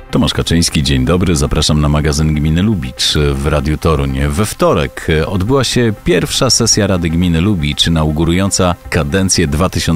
Tomasz Kaczyński, dzień dobry. Zapraszam na magazyn Gminy Lubicz w Radiu Toruń. We wtorek odbyła się pierwsza sesja Rady Gminy Lubicz, inaugurująca kadencję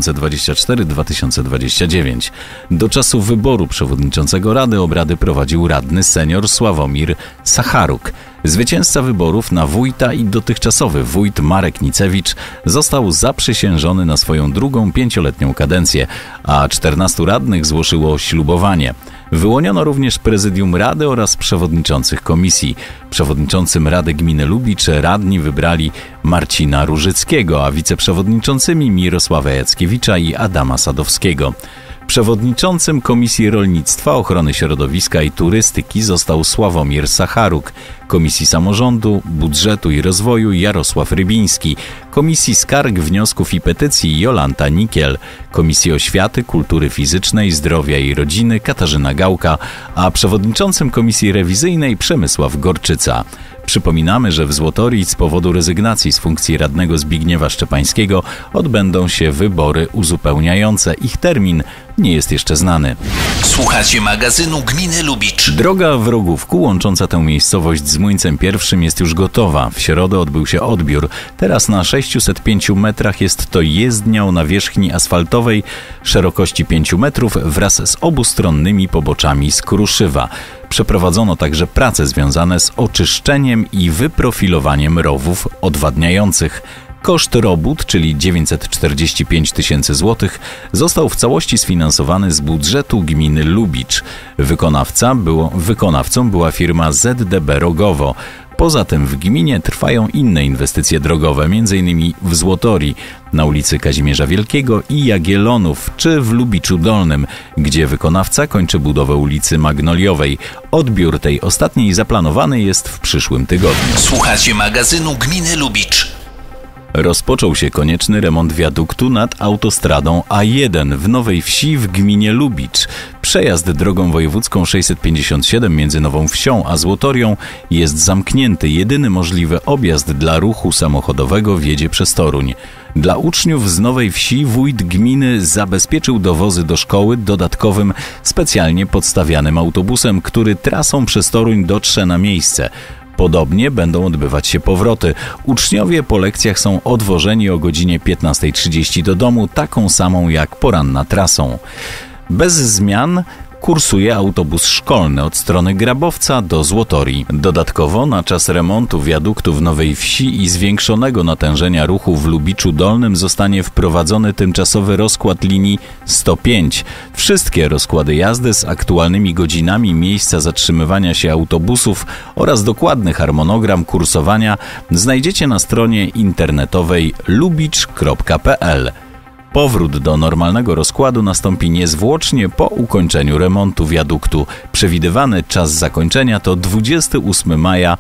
2024-2029. Do czasu wyboru przewodniczącego Rady obrady prowadził radny senior Sławomir Sacharuk. Zwycięzca wyborów na wójta i dotychczasowy wójt Marek Nicewicz został zaprzysiężony na swoją drugą 5-letnią kadencję, a 14 radnych złożyło ślubowanie. Wyłoniono również prezydium Rady oraz przewodniczących komisji. Przewodniczącym Rady Gminy Lubicz radni wybrali Marcina Różyckiego, a wiceprzewodniczącymi Mirosława Jackiewicza i Adama Sadowskiego. Przewodniczącym Komisji Rolnictwa, Ochrony Środowiska i Turystyki został Sławomir Sacharuk, Komisji Samorządu, Budżetu i Rozwoju Jarosław Rybiński, Komisji Skarg, Wniosków i Petycji Jolanta Nikiel, Komisji Oświaty, Kultury Fizycznej, Zdrowia i Rodziny Katarzyna Gałka, a przewodniczącym Komisji Rewizyjnej Przemysław Gorczyca. Przypominamy, że w Złotorii z powodu rezygnacji z funkcji radnego Zbigniewa Szczepańskiego odbędą się wybory uzupełniające. Ich termin nie jest jeszcze znany. Słuchacie magazynu Gminy Lubicz. Droga w Rogówku łącząca tę miejscowość z Młyńcem I jest już gotowa. W środę odbył się odbiór. Teraz na 605 metrach jest to jezdnia o nawierzchni asfaltowej szerokości 5 metrów wraz z obustronnymi poboczami z kruszywa. Przeprowadzono także prace związane z oczyszczeniem i wyprofilowaniem rowów odwadniających. Koszt robót, czyli 945 000 złotych, został w całości sfinansowany z budżetu gminy Lubicz. Wykonawcą była firma ZDB Rogowo. Poza tym w gminie trwają inne inwestycje drogowe, m.in. w Złotorii, na ulicy Kazimierza Wielkiego i Jagiellonów, czy w Lubiczu Dolnym, gdzie wykonawca kończy budowę ulicy Magnoliowej. Odbiór tej ostatniej zaplanowany jest w przyszłym tygodniu. Słuchacie magazynu Gminy Lubicz. Rozpoczął się konieczny remont wiaduktu nad autostradą A1 w Nowej Wsi w gminie Lubicz. Przejazd drogą wojewódzką 657 między Nową Wsią a Złotorią jest zamknięty. Jedyny możliwy objazd dla ruchu samochodowego wiedzie przez Toruń. Dla uczniów z Nowej Wsi wójt gminy zabezpieczył dowozy do szkoły dodatkowym, specjalnie podstawianym autobusem, który trasą przez Toruń dotrze na miejsce. Podobnie będą odbywać się powroty. Uczniowie po lekcjach są odwożeni o godzinie 15:30 do domu, taką samą jak poranna trasą. Bez zmian kursuje autobus szkolny od strony Grabowca do Złotorii. Dodatkowo na czas remontu wiaduktu w Nowej Wsi i zwiększonego natężenia ruchu w Lubiczu Dolnym zostanie wprowadzony tymczasowy rozkład linii 105. Wszystkie rozkłady jazdy z aktualnymi godzinami miejsca zatrzymywania się autobusów oraz dokładny harmonogram kursowania znajdziecie na stronie internetowej lubicz.pl. Powrót do normalnego rozkładu nastąpi niezwłocznie po ukończeniu remontu wiaduktu. Przewidywany czas zakończenia to 28 maja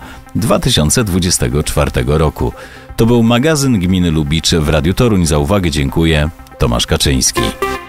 2024 roku. To był magazyn Gminy Lubicz w Radiu Toruń. Za uwagę dziękuję. Tomasz Kaczyński.